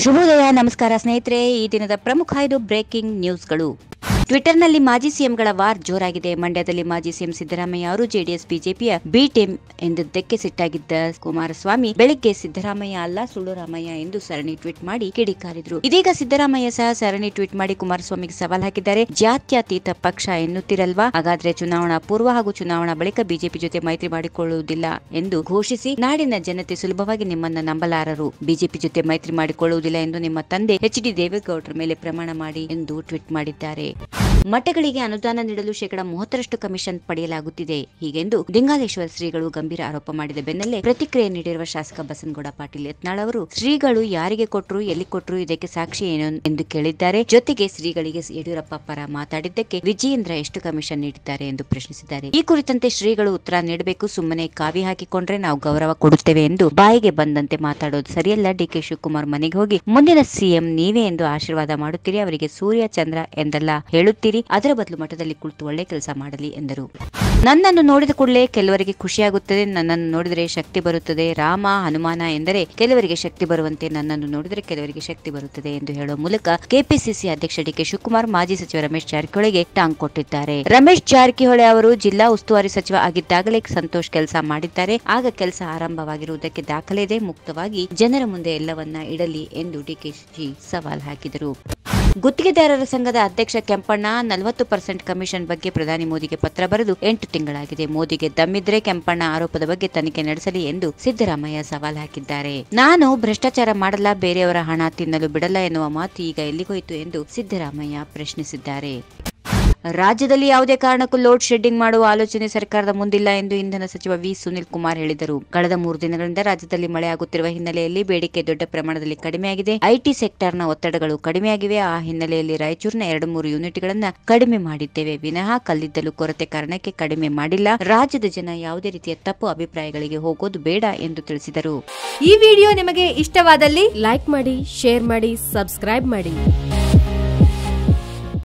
ಶುಭೋದಯ, ನಮಸ್ಕಾರ ಸ್ನೇಹಿತರೆ. ಈ ದಿನದ ಪ್ರಮುಖ 5 ಬ್ರೇಕಿಂಗ್ ನ್ಯೂಸ್ಗಳು. ಟ್ವಿಟರ್ನಲ್ಲಿ ಮಾಜಿ ಸಿಎಂಗಳ ವಾರ್ ಜೋರಾಗಿದೆ. ಮಂಡ್ಯದಲ್ಲಿ ಮಾಜಿ ಸಿಎಂ ಸಿದ್ದರಾಮಯ್ಯ ಅವರು ಜೆಡಿಎಸ್ ಬಿಜೆಪಿಯ ಬಿ ಟೀಮ್ ಎಂದಿದ್ದಕ್ಕೆ ಸಿಟ್ಟಾಗಿದ್ದ ಕುಮಾರಸ್ವಾಮಿ ಬೆಳಿಗ್ಗೆ ಸಿದ್ದರಾಮಯ್ಯ ಅಲ್ಲ ಸುಳ್ಳು ರಾಮಯ್ಯ ಎಂದು ಸರಣಿ ಟ್ವೀಟ್ ಮಾಡಿ ಕಿಡಿಕಾರಿದ್ರು. ಇದೀಗ ಸಿದ್ದರಾಮಯ್ಯ ಸಹ ಸರಣಿ ಟ್ವೀಟ್ ಮಾಡಿ ಕುಮಾರಸ್ವಾಮಿಗೆ ಸವಾಲ್ ಹಾಕಿದ್ದಾರೆ. ಜಾತ್ಯತೀತ ಪಕ್ಷ ಎನ್ನುತ್ತಿರಲ್ವಾ? ಹಾಗಾದ್ರೆ ಚುನಾವಣಾ ಪೂರ್ವ ಹಾಗೂ ಚುನಾವಣಾ ಬಳಿಕ ಬಿಜೆಪಿ ಜೊತೆ ಮೈತ್ರಿ ಮಾಡಿಕೊಳ್ಳುವುದಿಲ್ಲ ಎಂದು ಘೋಷಿಸಿ ನಾಡಿನ ಜನತೆ ಸುಲಭವಾಗಿ ನಿಮ್ಮನ್ನ ನಂಬಲಾರರು. ಬಿಜೆಪಿ ಜೊತೆ ಮೈತ್ರಿ ಮಾಡಿಕೊಳ್ಳುವುದಿಲ್ಲ ಎಂದು ನಿಮ್ಮ ತಂದೆ ಎಚ್ ಡಿ ದೇವೇಗೌಡರ ಮೇಲೆ ಪ್ರಮಾಣ ಮಾಡಿ ಎಂದು ಟ್ವೀಟ್ ಮಾಡಿದ್ದಾರೆ. ಮಠಗಳಿಗೆ ಅನುದಾನ ನೀಡಲು 30% ಕಮಿಷನ್ ಪಡೆಯಲಾಗುತ್ತಿದೆ ಹೀಗೆಂದು ಲಿಂಗಾಲೇಶ್ವರ ಶ್ರೀಗಳು ಗಂಭೀರ ಆರೋಪ ಮಾಡಿದ ಬೆನ್ನಲ್ಲೇ ಪ್ರತಿಕ್ರಿಯೆ ನೀಡಿರುವ ಶಾಸಕ ಬಸನಗೌಡ ಪಾಟೀಲ್ ಯತ್ನಾಳ್ ಅವರು ಶ್ರೀಗಳು ಯಾರಿಗೆ ಕೊಟ್ಟರು, ಎಲ್ಲಿ ಕೊಟ್ಟರು, ಇದಕ್ಕೆ ಸಾಕ್ಷಿ ಏನು ಎಂದು ಕೇಳಿದ್ದಾರೆ. ಜೊತೆಗೆ ಶ್ರೀಗಳಿಗೆ ಯಡಿಯೂರಪ್ಪ ಪರ ಮಾತಾಡಿದ್ದಕ್ಕೆ ವಿಜಯೇಂದ್ರ ಎಷ್ಟು ಕಮಿಷನ್ ನೀಡಿದ್ದಾರೆ ಎಂದು ಪ್ರಶ್ನಿಸಿದ್ದಾರೆ. ಈ ಕುರಿತಂತೆ ಶ್ರೀಗಳು ಉತ್ತರ ನೀಡಬೇಕು. ಸುಮ್ಮನೆ ಕಾವಿ ಹಾಕಿಕೊಂಡ್ರೆ ನಾವು ಗೌರವ ಕೊಡುತ್ತೇವೆ ಎಂದು ಬಾಯಿಗೆ ಬಂದಂತೆ ಮಾತಾಡೋದು ಸರಿಯಲ್ಲ. ಡಿಕೆ ಶಿವಕುಮಾರ್ ಮನೆಗೆ ಹೋಗಿ ಮುಂದಿನ ಸಿಎಂ ನೀವೇ ಎಂದು ಆಶೀರ್ವಾದ ಮಾಡುತ್ತೀರಿ. ಅವರಿಗೆ ಸೂರ್ಯ ಚಂದ್ರ ಎಂದೆಲ್ಲ ಹೇಳುತ್ತೀರಿ. ಅದರ ಬದಲು ಮಠದಲ್ಲಿ ಕುಳಿತು ಒಳ್ಳೆ ಕೆಲಸ ಮಾಡಲಿ ಎಂದರು. ನನ್ನನ್ನು ನೋಡಿದ ಕೂಡಲೇ ಕೆಲವರಿಗೆ ಖುಷಿಯಾಗುತ್ತದೆ, ನನ್ನನ್ನು ನೋಡಿದರೆ ಶಕ್ತಿ ಬರುತ್ತದೆ. ರಾಮ ಹನುಮಾನ ಎಂದರೆ ಕೆಲವರಿಗೆ ಶಕ್ತಿ ಬರುವಂತೆ ನನ್ನನ್ನು ನೋಡಿದರೆ ಕೆಲವರಿಗೆ ಶಕ್ತಿ ಬರುತ್ತದೆ ಎಂದು ಹೇಳುವ ಮೂಲಕ ಕೆಪಿಸಿಸಿ ಅಧ್ಯಕ್ಷ ಡಿಕೆ ಶಿವಕುಮಾರ್ ಮಾಜಿ ಸಚಿವ ರಮೇಶ್ ಜಾರಕಿಹೊಳಿಗೆ ಟಾಂಗ್ ಕೊಟ್ಟಿದ್ದಾರೆ. ರಮೇಶ್ ಜಾರಕಿಹೊಳಿ ಅವರು ಜಿಲ್ಲಾ ಉಸ್ತುವಾರಿ ಸಚಿವ ಆಗಿದ್ದಾಗಲೇ ಸಂತೋಷ್ ಕೆಲಸ ಮಾಡಿದ್ದಾರೆ. ಆಗ ಕೆಲಸ ಆರಂಭವಾಗಿರುವುದಕ್ಕೆ ದಾಖಲೆ ಇದೆ. ಮುಕ್ತವಾಗಿ ಜನರ ಮುಂದೆ ಎಲ್ಲವನ್ನ ಇಡಲಿ ಎಂದು ಡಿಕೆಶಿ ಸವಾಲ್ ಹಾಕಿದರು. ಗುತ್ತಿಗೆದಾರರ ಸಂಘದ ಅಧ್ಯಕ್ಷ ಕೆಂಪಣ್ಣ 40% ಕಮಿಷನ್ ಬಗ್ಗೆ ಪ್ರಧಾನಿ ಮೋದಿಗೆ ಪತ್ರ ಬರೆದು 8 ತಿಂಗಳಾಗಿದೆ. ಮೋದಿಗೆ ದಮ್ಮಿದ್ರೆ ಕೆಂಪಣ್ಣ ಆರೋಪದ ಬಗ್ಗೆ ತನಿಖೆ ನಡೆಸಲಿ ಎಂದು ಸಿದ್ದರಾಮಯ್ಯ ಸವಾಲ್ ಹಾಕಿದ್ದಾರೆ. ನಾನು ಭ್ರಷ್ಟಾಚಾರ ಮಾಡಲ್ಲ, ಬೇರೆಯವರ ಹಣ ತಿನ್ನಲು ಬಿಡಲ್ಲ ಎನ್ನುವ ಮಾತು ಈಗ ಎಲ್ಲಿಗೋಯ್ತು ಎಂದು ಸಿದ್ದರಾಮಯ್ಯ ಪ್ರಶ್ನಿಸಿದ್ದಾರೆ. ರಾಜ್ಯದಲ್ಲಿ ಯಾವುದೇ ಕಾರಣಕ್ಕೂ ಲೋಡ್ ಶೆಡ್ಡಿಂಗ್ ಮಾಡುವ ಆಲೋಚನೆ ಸರ್ಕಾರದ ಮುಂದಿಲ್ಲ ಎಂದು ಇಂಧನ ಸಚಿವ ವಿ ಸುನಿಲ್ ಕುಮಾರ್ ಹೇಳಿದರು. ಕಳೆದ 3 ದಿನಗಳಿಂದ ರಾಜ್ಯದಲ್ಲಿ ಮಳೆಯಾಗುತ್ತಿರುವ ಹಿನ್ನೆಲೆಯಲ್ಲಿ ಬೇಡಿಕೆ ದೊಡ್ಡ ಪ್ರಮಾಣದಲ್ಲಿ ಕಡಿಮೆಯಾಗಿದೆ. ಐಟಿ ಸೆಕ್ಟರ್ನ ಒತ್ತಡಗಳು ಕಡಿಮೆಯಾಗಿವೆ. ಆ ಹಿನ್ನೆಲೆಯಲ್ಲಿ ರಾಯಚೂರಿನ 2-3 ಯೂನಿಟ್ಗಳನ್ನ ಕಡಿಮೆ ಮಾಡಿದ್ದೇವೆ ವಿನಃ ಕಲ್ಲಿದ್ದಲು ಕೊರತೆ ಕಾರಣಕ್ಕೆ ಕಡಿಮೆ ಮಾಡಿಲ್ಲ. ರಾಜ್ಯದ ಜನ ಯಾವುದೇ ರೀತಿಯ ತಪ್ಪು ಅಭಿಪ್ರಾಯಗಳಿಗೆ ಹೋಗೋದು ಬೇಡ ಎಂದು ತಿಳಿಸಿದರು. ಈ ವಿಡಿಯೋ ನಿಮಗೆ ಇಷ್ಟವಾದಲ್ಲಿ ಲೈಕ್ ಮಾಡಿ, ಶೇರ್ ಮಾಡಿ, ಸಬ್ಸ್ಕ್ರೈಬ್ ಮಾಡಿ.